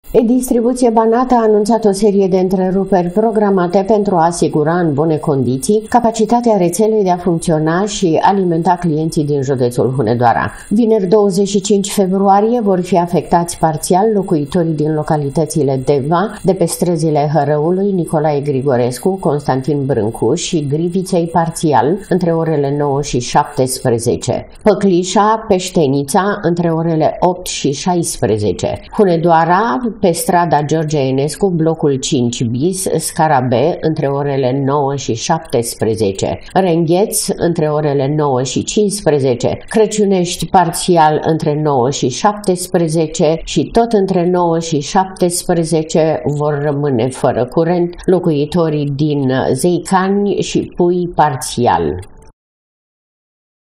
E-Distribuție Banat a anunțat o serie de întreruperi programate pentru a asigura în bune condiții capacitatea rețelei de a funcționa și alimenta clienții din județul Hunedoara. Vineri 25 februarie vor fi afectați parțial locuitorii din localitățile Deva, de pe străzile Hărăului, Nicolae Grigorescu, Constantin Brâncu și Griviței parțial între orele 9 și 17, Păclișa, Peștenița între orele 8 și 16, Hunedoara pe strada George Enescu, blocul 5 bis, scara B, între orele 9 și 17, Rengheț între orele 9 și 15, Crăciunești parțial între 9 și 17 și tot între 9 și 17 vor rămâne fără curent locuitorii din Zeicani și Pui parțial.